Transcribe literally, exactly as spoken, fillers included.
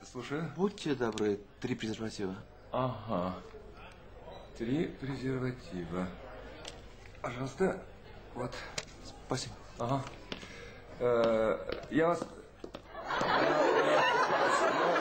Слушаю. Будьте добры, три презерватива. Ага. Три презерватива. Пожалуйста. Вот. Спасибо. Ага. Э, я вас... Я, я,